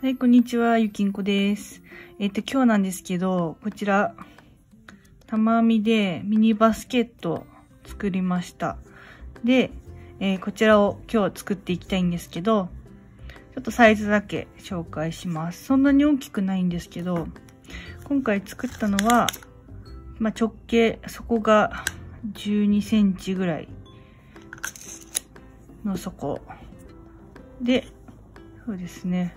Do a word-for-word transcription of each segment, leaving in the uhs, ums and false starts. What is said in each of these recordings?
はい、こんにちは、ゆきんこです。えっと、今日なんですけど、こちら、玉編みでミニバスケット作りました。で、えー、こちらを今日作っていきたいんですけど、ちょっとサイズだけ紹介します。そんなに大きくないんですけど、今回作ったのは、まあ、直径、底がじゅうにセンチぐらいの底。で、そうですね。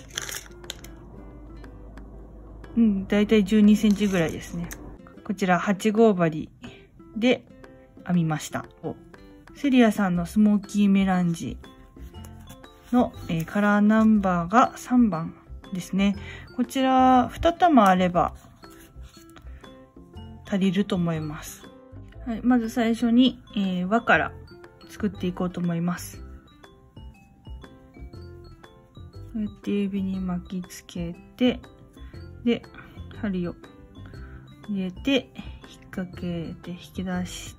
うん、だいたいじゅうにセンチぐらいですね。こちらはち号針で編みました。セリアさんのスモーキーメランジの、えー、カラーナンバーがさんばんですね。こちらに玉あれば足りると思います。はい、まず最初に、えー、輪から作っていこうと思います。こうやって指に巻きつけて、で、針を入れて、引っ掛けて、引き出して、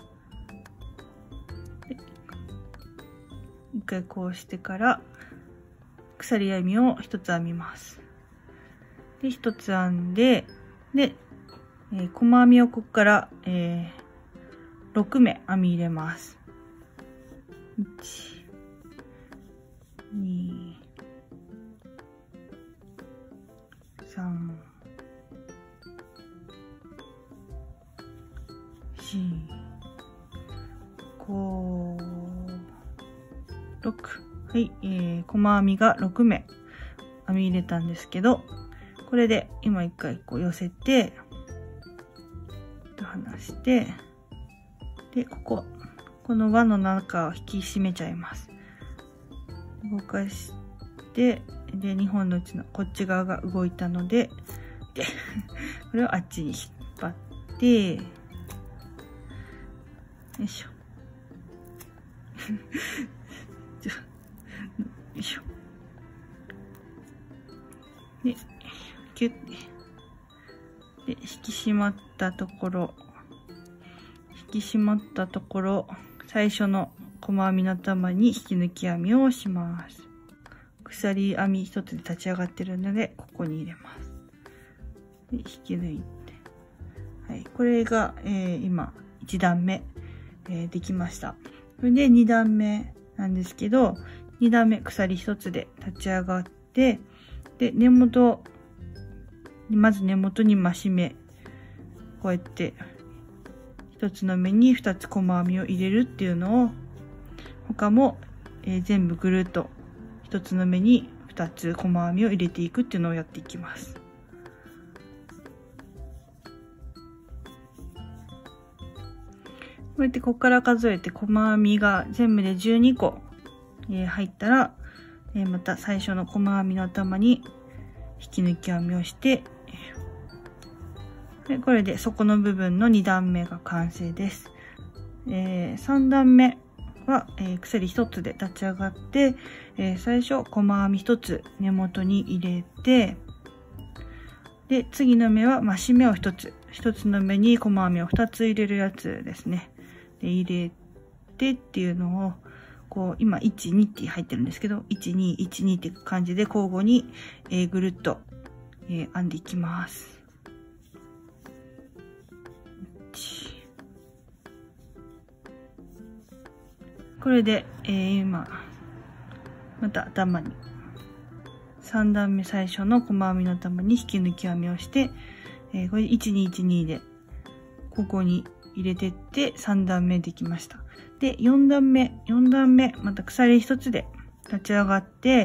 一回こうしてから、鎖編みを一つ編みます。で、一つ編んで、で、えー、細編みをここから、えー、ろく目編み入れます。いち、に、さん、よん、ご、ろく。はい、えー、細編みがろく目編み入れたんですけど、これで今一回こう寄せて、離して、で、ここ、この輪の中を引き締めちゃいます。動かして、で、にほんのうちのこっち側が動いたので、で、これをあっちに引っ張って、よいしょ。よいしょ。で、キュッて。で、引き締まったところ、引き締まったところ、最初の細編みの玉に引き抜き編みをします。鎖編み一つで立ち上がってるので、ここに入れます。で、引き抜いて。はい。これが、えー、今、いち段目、えー、できました。それでに段目なんですけど、に段目鎖一つで立ち上がって、で、根元、まず根元に増し目。こうやって、一つの目に二つ細編みを入れるっていうのを、他も、えー、全部ぐるっと一つの目に二つ細編みを入れていくっていうのをやっていきます。こうやってここから数えて細編みが全部でじゅうにこ、えー、入ったら、えー、また最初の細編みの頭に引き抜き編みをして、でこれで底の部分のに段目が完成です。えー、さん段目は、えー、鎖一つで立ち上がって、えー、最初細編み一つ根元に入れて、で次の目は増し目を一つ、一つの目に細編みを二つ入れるやつですね。で入れてっていうのをこう今いち、にって入ってるんですけど、いち、に、いち、にって感じで交互に、えー、ぐるっと、えー、編んでいきます。これで、えー、今また頭にさん段目最初の細編みの頭に引き抜き編みをして、えー、これでいち、に、いち、にでここに入れてってさん段目できました。でよん段目よん段目また鎖一つで立ち上がって、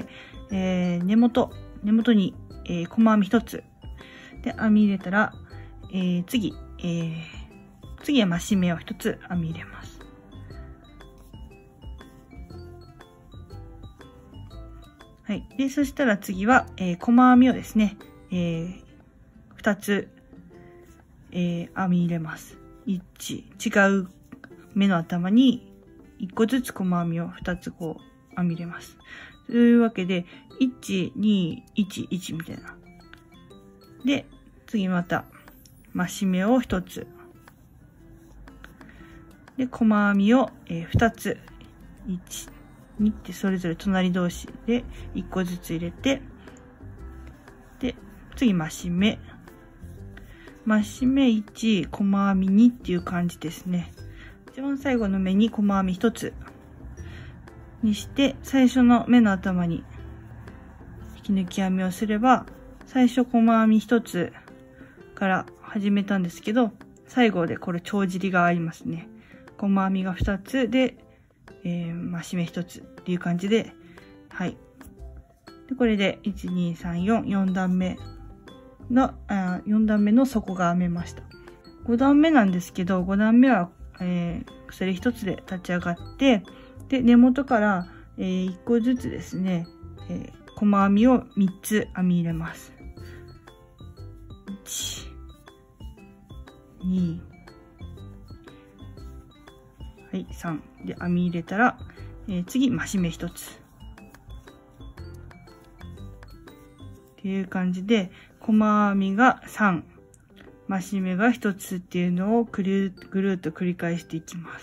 えー、根元根元に、えー、細編み一つで編み入れたら、えー、次、えー、次は増し目を一つ編み入れます。はい。で、そしたら次は、えー、細編みをですね、えー、二つ、えー、編み入れます。一、違う目の頭に一個ずつ細編みを二つこう編み入れます。というわけで、いち、に、いち、いちみたいな。で、次また、増し目を一つ。で、細編みを、えー、二つ。いち、 にってそれぞれ隣同士でいっこずつ入れて、で、次増し目。増し目いち、細編みにっていう感じですね。一番最後の目に細編みひとつにして、最初の目の頭に引き抜き編みをすれば、最初細編みひとつから始めたんですけど、最後でこれ帳尻がありますね。細編みがふたつで、えー、増し目ひとつっていう感じで、はい。で、これでいち、に、さん、よん、よん段目の、あよん段目の底が編めました。ご段目なんですけど、ご段目は、えー、鎖ひとつで立ち上がって、で、根元から、えー、いっこずつですね、えー、細編みをみっつ編み入れます。いち、に、はい、さんで編み入れたら、えー、次、増し目ひとつ。っていう感じで、細編みがさん、増し目がひとつっていうのをぐるぐるっと繰り返していきます。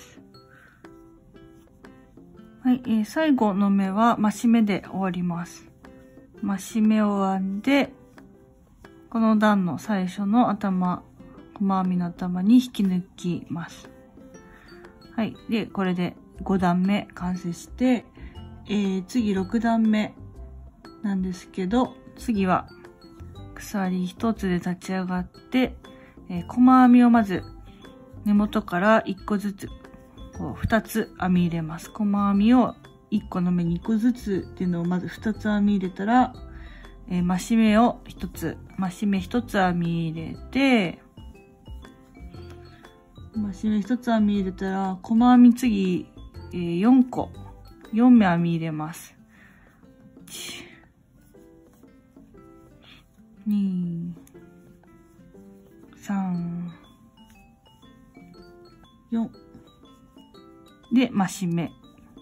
はい、えー、最後の目は増し目で終わります。増し目を編んで、この段の最初の頭、細編みの頭に引き抜きます。はい。で、これでご段目完成して、えー、次ろく段目なんですけど、次は鎖ひとつで立ち上がって、えー、細編みをまず根元からいっこずつ、こうふたつ編み入れます。細編みをいっこの目にいっこずつっていうのをまずふたつ編み入れたら、えー、増し目をひとつ、増し目ひとつ編み入れて、増し目ひとつ編み入れたら、細編み次、えー、よんこ、よん目編み入れます。いち、に、さん、よん。で、増し目。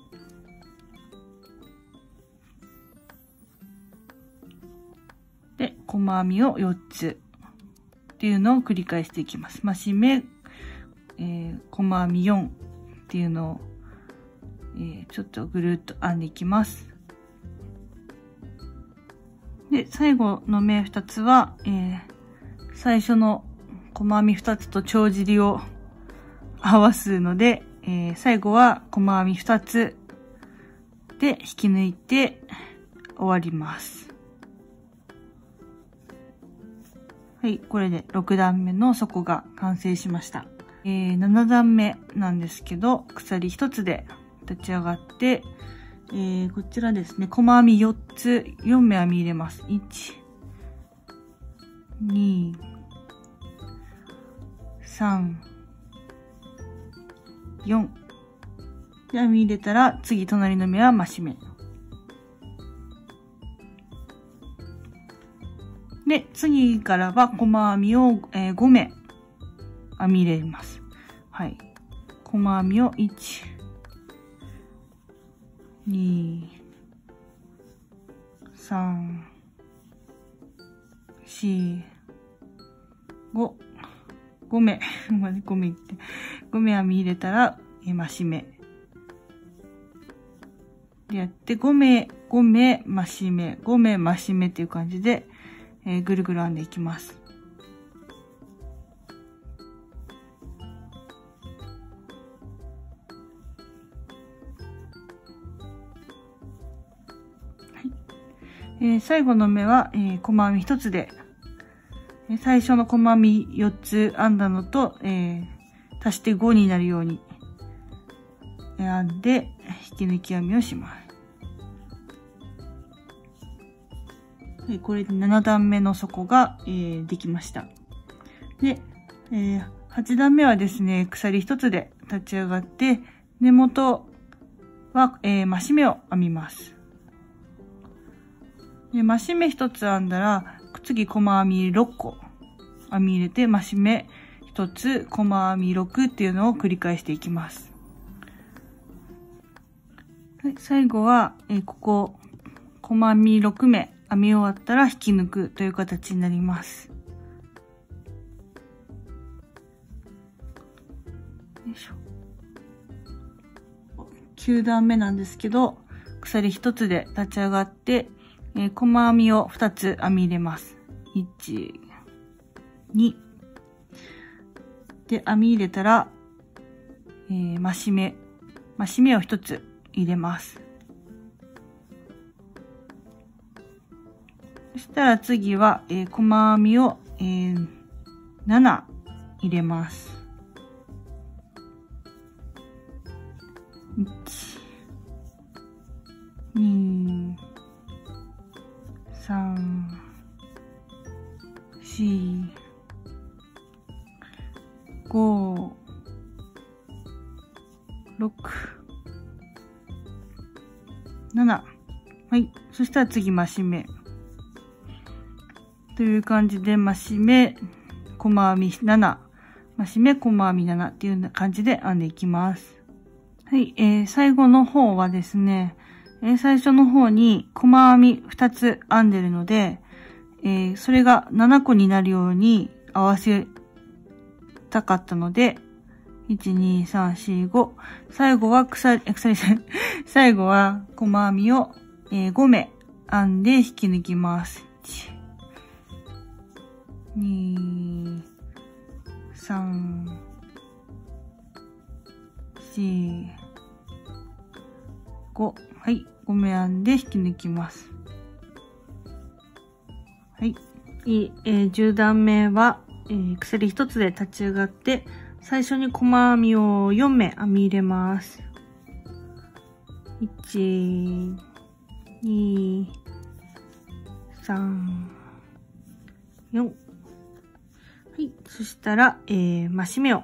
で、細編みをよっつっていうのを繰り返していきます。増し目、えー、細編みよんっていうのを、えー、ちょっとぐるっと編んでいきます。で、最後の目ふたつは、えー、最初の細編みふたつと帳尻を合わすので、えー、最後は細編みふたつで引き抜いて終わります。はい、これでろく段目の底が完成しました。えー、なな段目なんですけど、鎖ひとつで立ち上がって、えー、こちらですね、細編みよっつ、よん目編み入れます。いち、に、さん、よん。で、編み入れたら、次、隣の目は増し目。で、次からは、細編みを、えー、ご目編み入れます。はい。細編みをいち、に、さん、し、ご、ご目、まじご目って、ご目編み入れたら、え、増し目。でやって、ご目、ご目、増し目、ご目、増し目っていう感じで、えー、ぐるぐる編んでいきます。えー、最後の目は、えー、細編みひとつで、えー、最初の細編みよっつ編んだのと、えー、足してごになるように編んで、引き抜き編みをします。でこれでなな段目の底が、えー、できました。で、えー、はち段目はですね、鎖ひとつで立ち上がって、根元は、えー、増し目を編みます。で、増し目一つ編んだら、次、細編みろっこ編み入れて、増し目一つ、細編みろくっていうのを繰り返していきます。はい、最後は、えー、ここ、細編みろく目編み終わったら引き抜くという形になります。よいしょ。きゅう段目なんですけど、 鎖一つで立ち上がって、えー、細編みを二つ編み入れます。いち、に。で、編み入れたら、えー、増し目。増し目を一つ入れます。そしたら次は、えー、細編みを、えー、なな入れます。いち、に、さん、し、ご、ろく、なな。はい。そしたら次、増し目。という感じで、増し目、細編みなな、増し目、細編みななっていうような感じで編んでいきます。はい。えー、最後の方はですね、えー、最初の方に細編みふたつ編んでるので、えー、それがななこになるように合わせたかったので、いち、に、さん、し、ご。最後は鎖、鎖、最後は細編みを、えー、ごめ編んで引き抜きます。いち、に、さん、し、ご。はい。ごめ編んで引き抜きます。はい。えー、じゅう段目は、えー、鎖一つで立ち上がって、最初に細編みをよんめ編み入れます。いち、に、さん、よん。はい。そしたら、えー、増し目を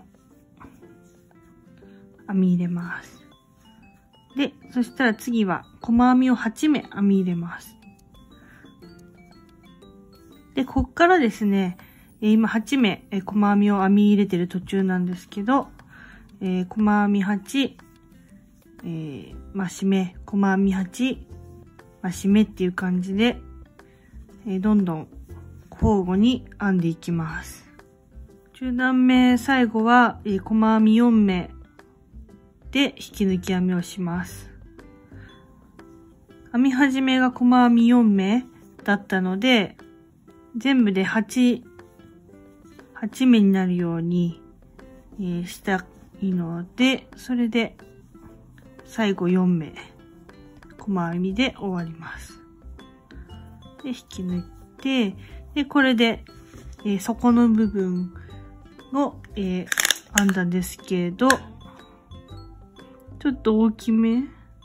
編み入れます。で、そしたら次は細編みをはちめ編み入れます。で、こっからですね、今はちめ細編みを編み入れてる途中なんですけど、えー、細編みはち、えー、増し目、細編みはち、増し目っていう感じで、えー、どんどん交互に編んでいきます。じゅう段目最後は、えー、細編みよんめで引き抜き編みをします。編み始めが細編みよんめだったので、全部ではち、はちめになるように、えー、したいので、それで最後よんめ細編みで終わります。で、引き抜いて、で、これで、えー、底の部分を、えー、編んだんですけど、ちょっと大きめ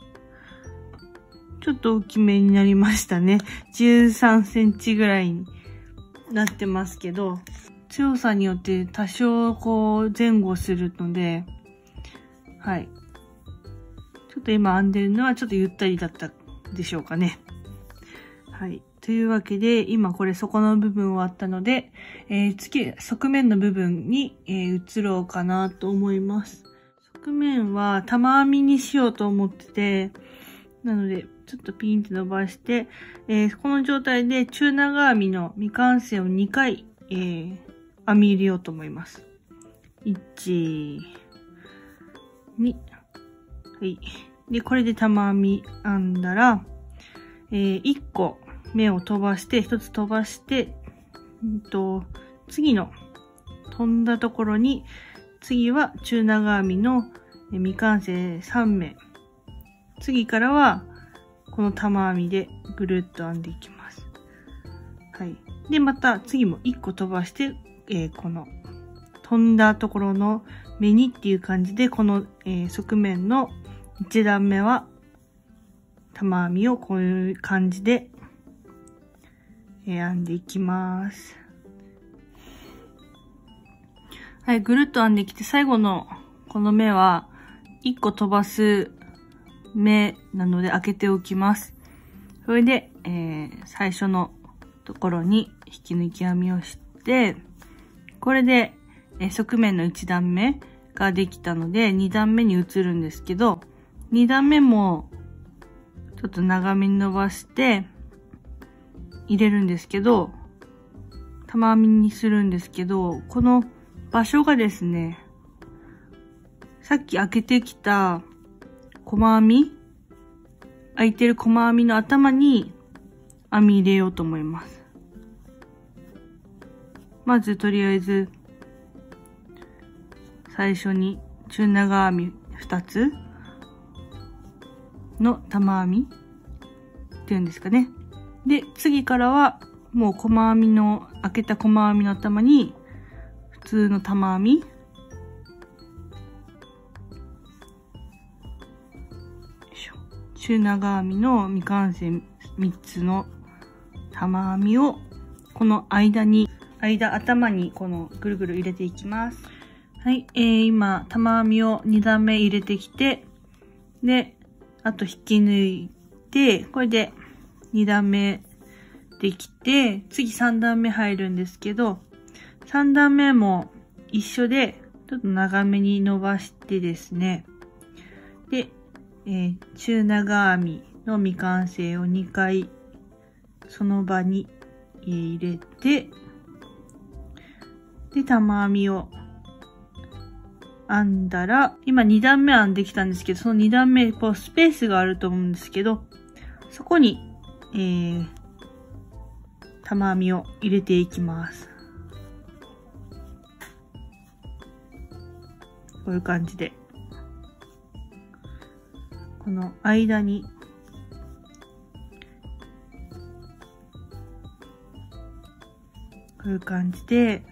ちょっと大きめになりましたね。じゅうさんセンチぐらいになってますけど、強さによって多少こう前後するので、はい。ちょっと今編んでるのはちょっとゆったりだったでしょうかね。はい。というわけで、今これ底の部分終わったので、えー、次、側面の部分に、えー、移ろうかなと思います。側面は玉編みにしようと思ってて、なので、ちょっとピンって伸ばして、えー、この状態で中長編みの未完成をにかい、えー、編み入れようと思います。いち、に、はい。で、これで玉編み編んだら、えー、いっこ目を飛ばして、ひとつ飛ばして、んと、次の飛んだところに、次は中長編みの未完成さんめ。次からは、この玉編みでぐるっと編んでいきます。はい。で、また次もいっこ飛ばして、えー、この飛んだところの目にっていう感じで、この、えー、側面のいち段目は玉編みをこういう感じで、えー、編んでいきます。はい、ぐるっと編んできて、最後のこの目はいっこ飛ばす目なので開けておきます。それで、えー、最初のところに引き抜き編みをして、これで、えー、側面のいち段目ができたのでに段目に移るんですけど、に段目もちょっと長めに伸ばして入れるんですけど、玉編みにするんですけど、この場所がですね、さっき開けてきた細編み空いてる細編みの頭に編み入れようと思います。まずとりあえず最初に中長編みふたつの玉編みっていうんですかね。で、次からはもう細編みの、開けた細編みの頭に普通の玉編み。中長編みの未完成みっつの玉編みをこの間に、間頭にこのぐるぐる入れていきます。はい、えー、今玉編みをに段目入れてきて、で、あと引き抜いて、これでに段目できて、次さん段目入るんですけど、さん段目も一緒で、ちょっと長めに伸ばしてですね。で、えー、中長編みの未完成をにかいその場に入れて、で、玉編みを編んだら、今に段目編んできたんですけど、そのに段目、こうスペースがあると思うんですけど、そこに、えー、玉編みを入れていきます。こういう感じで。この間に、こういう感じで、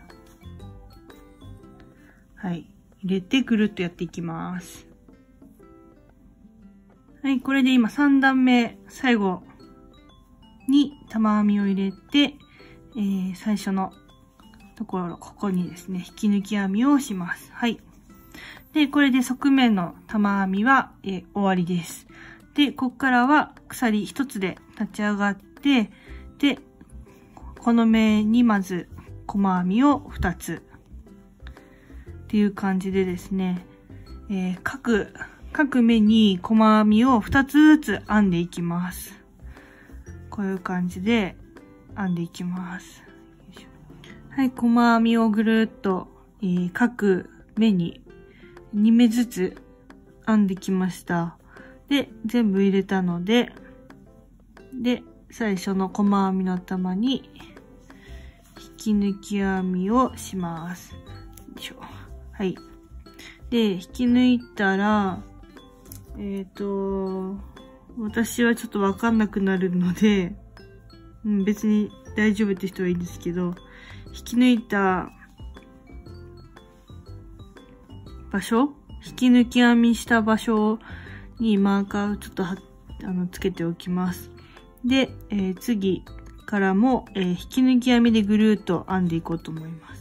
はい、入れてぐるっとやっていきます。はい、これで今さん段目、最後に玉編みを入れて、えー、最初のところ、ここにですね、引き抜き編みをします。はい。で、これで側面の玉編みは、えー、終わりです。で、ここからは鎖一つで立ち上がって、で、この目にまず細編みをふたつ。っていう感じでですね、えー、各、各目に細編みをふたつずつ編んでいきます。こういう感じで編んでいきます。はい、細編みをぐるっと、えー、各目にに目ずつ編んできました。で、全部入れたので、で、最初の細編みの頭に引き抜き編みをします。よいしょ。はい。で、引き抜いたら、えっと、私はちょっとわかんなくなるので、うん、別に大丈夫って人はいいんですけど、引き抜いた場所、引き抜き編みした場所にマーカーをちょっとはあのつけておきます。で、えー、次からも、えー、引き抜き編みでぐるーっと編んでいこうと思います。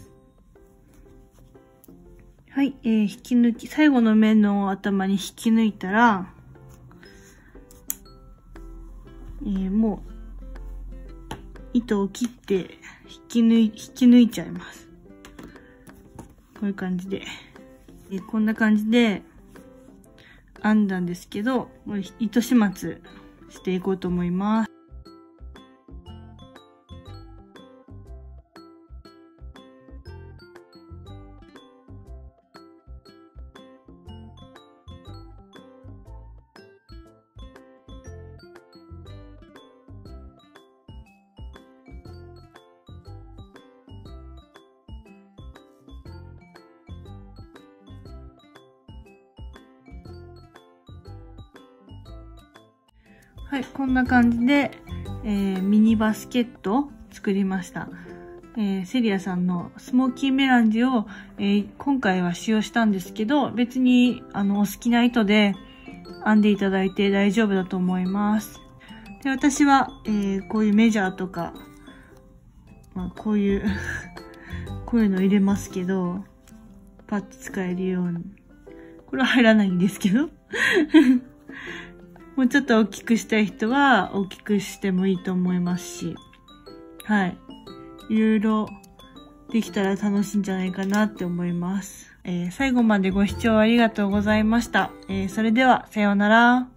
はい、えー、引き抜き、最後の目の頭に引き抜いたら、えー、もう、糸を切って、引き抜い、引き抜いちゃいます。こういう感じで。えー、こんな感じで、編んだんですけど、糸始末していこうと思います。はい、こんな感じで、えー、ミニバスケット作りました。えー、セリアさんのスモーキーメランジを、えー、今回は使用したんですけど、別にあのお好きな糸で編んでいただいて大丈夫だと思います。で、私は、えー、こういうメジャーとか、まあ、こういうこういうの入れますけど、パッと使えるように。これは入らないんですけど。もうちょっと大きくしたい人は大きくしてもいいと思いますし、はい。いろいろできたら楽しいんじゃないかなって思います。えー、最後までご視聴ありがとうございました。えー、それでは、さようなら。